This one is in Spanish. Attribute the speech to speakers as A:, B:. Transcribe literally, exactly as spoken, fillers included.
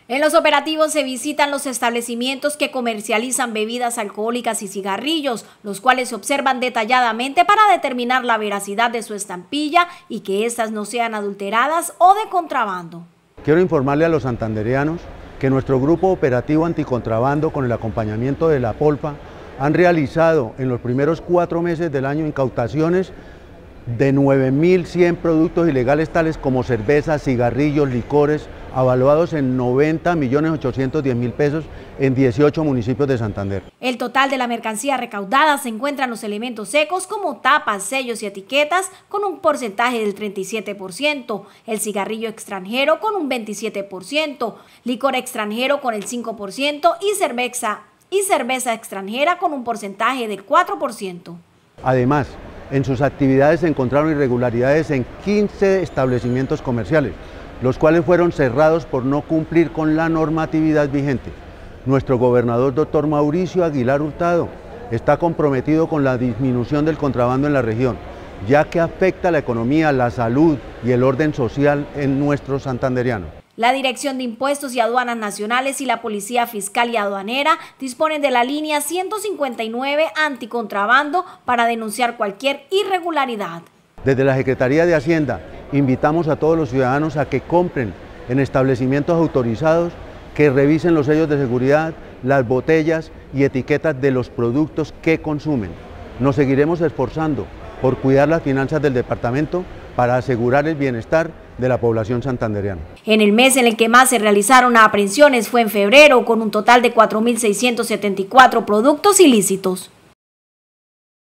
A: En los operativos se visitan los establecimientos que comercializan bebidas alcohólicas y cigarrillos, los cuales se observan detalladamente para determinar la veracidad de su estampilla y que éstas no sean adulteradas o de contrabando.
B: Quiero informarle a los santandereanos que nuestro grupo operativo anticontrabando, con el acompañamiento de la Polfa, han realizado en los primeros cuatro meses del año incautaciones de nueve mil cien productos ilegales tales como cervezas, cigarrillos, licores, avaluados en noventa millones ochocientos diez mil pesos en dieciocho municipios de Santander.
A: El total de la mercancía recaudada se encuentra en los elementos secos como tapas, sellos y etiquetas con un porcentaje del treinta y siete por ciento, el cigarrillo extranjero con un veintisiete por ciento, licor extranjero con el cinco por ciento y cerveza, y cerveza extranjera con un porcentaje del cuatro por ciento.
B: Además, en sus actividades se encontraron irregularidades en quince establecimientos comerciales, los cuales fueron cerrados por no cumplir con la normatividad vigente. Nuestro gobernador, doctor Mauricio Aguilar Hurtado, está comprometido con la disminución del contrabando en la región, ya que afecta la economía, la salud y el orden social en nuestro santandereano.
A: La Dirección de Impuestos y Aduanas Nacionales y la Policía Fiscal y Aduanera disponen de la línea ciento cincuenta y nueve anticontrabando para denunciar cualquier irregularidad.
B: Desde la Secretaría de Hacienda invitamos a todos los ciudadanos a que compren en establecimientos autorizados, que revisen los sellos de seguridad, las botellas y etiquetas de los productos que consumen. Nos seguiremos esforzando por cuidar las finanzas del departamento para asegurar el bienestar de la población santandereana.
A: En el mes en el que más se realizaron aprehensiones fue en febrero, con un total de cuatro mil seiscientos setenta y cuatro productos ilícitos.